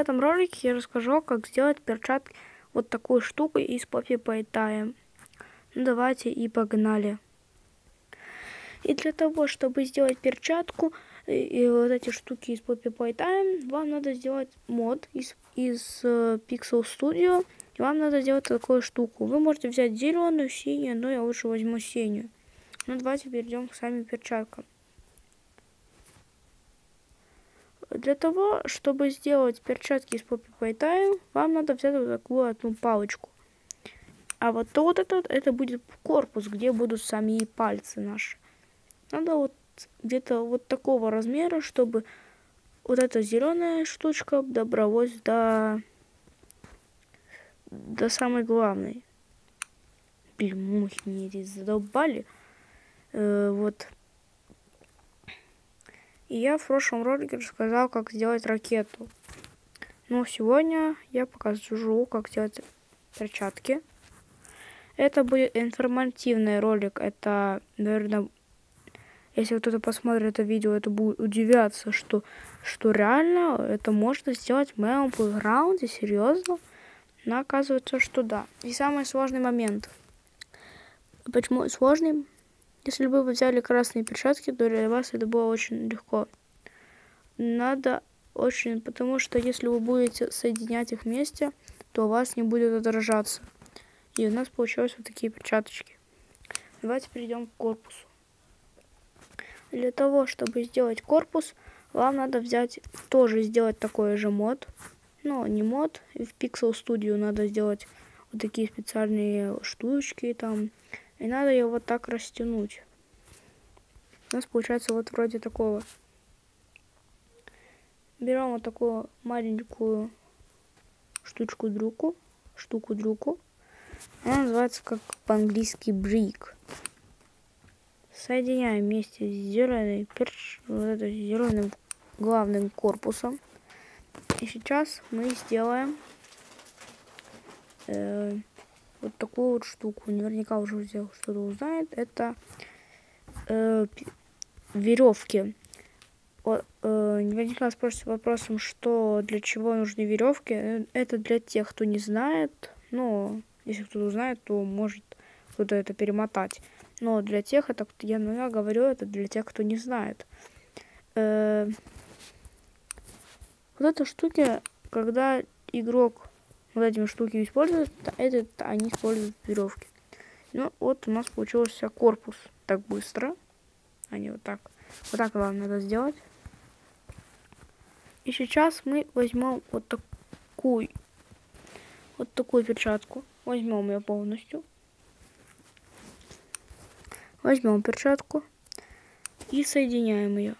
этом ролике я расскажу, как сделать перчатки вот такой штукой из PoppyPlaytime. Ну давайте и погнали. И для того, чтобы сделать перчатку и вот эти штуки из PoppyPlaytime, вам надо сделать мод из Pixel Studio. И вам надо сделать такую штуку. Вы можете взять зеленую, синюю, но я лучше возьму синюю. Ну давайте перейдем к самим перчаткам. Для того, чтобы сделать перчатки из PoppyPlaytime, вам надо взять вот такую одну палочку. А вот это будет корпус, где будут сами пальцы наши. Надо вот где-то вот такого размера, чтобы вот эта зеленая штучка добралась до самой главной. Блин, мухи меня здесь задолбали. Вот. И я в прошлом ролике рассказал, как сделать ракету. Но сегодня я покажу, как сделать перчатки. Это будет информативный ролик. Это, наверное, если кто-то посмотрит это видео, это будет удивляться, что реально это можно сделать в моем плейграунде, серьезно. Но оказывается, что да. И самый сложный момент. Почему сложный? Если бы вы взяли красные перчатки, то для вас это было очень легко. Надо очень, потому что если вы будете соединять их вместе, то у вас не будет отражаться. И у нас получилось вот такие перчаточки. Давайте перейдем к корпусу. Для того, чтобы сделать корпус, вам надо сделать такой же мод. Но не мод. В Pixel Studio надо сделать вот такие специальные штучки там. И надо ее вот так растянуть. У нас получается вот вроде такого. Берем вот такую маленькую штуку-друку. Она называется как по-английски brick. Соединяем вместе с зеленым главным корпусом. И сейчас мы сделаем вот такую вот штуку. Наверняка уже что-то узнает. Это веревки. Наверняка спросите вопросом, что для чего нужны веревки. Это для тех, кто не знает. Но если кто-то узнает, то может кто-то это перемотать. Но для тех, я говорю, это для тех, кто не знает. Вот эти штуки, когда игрок вот этими штуками использует, они используют веревки. Ну вот у нас получился корпус так быстро. Они вот так. Вот так вам надо сделать. И сейчас мы возьмем вот такую перчатку. Возьмем ее полностью. Возьмем перчатку и соединяем ее.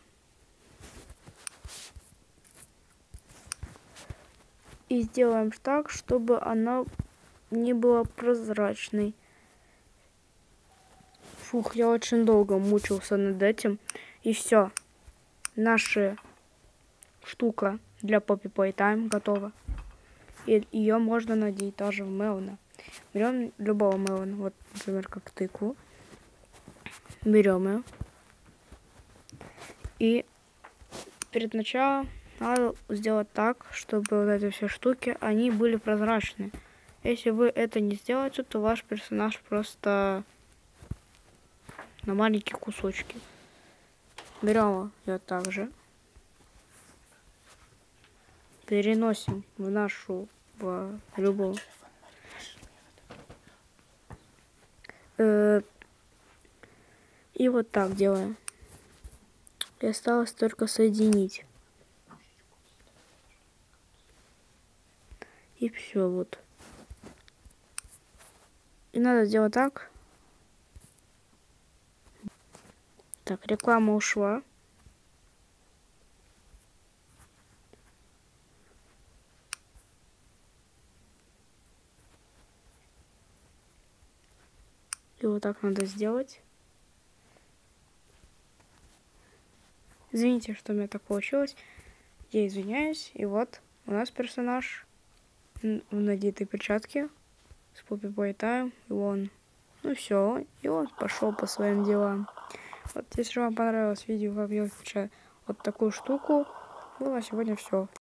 И сделаем так, чтобы она не была прозрачной. Фух, я очень долго мучился над этим. И все. Наша штука для PoppyPlaytime готова. И ее можно надеть тоже в мелона. Берем любого мелона. Вот, например, как тыкву. Берем ее. И перед началом надо сделать так, чтобы вот эти все штуки, они были прозрачные. Если вы это не сделаете, то ваш персонаж просто на маленькие кусочки. Берем ее также. Переносим в любую. И вот так делаем. И осталось только соединить. И все вот. И надо сделать так. Так, реклама ушла. И вот так надо сделать. Извините, что у меня так получилось. Я извиняюсь. И вот у нас персонаж в надетой перчатке с PoppyPlaytime. И он, ну все, и он пошел по своим делам. Вот, если вам понравилось видео, как я включаю вот такую штуку, ну, на сегодня все.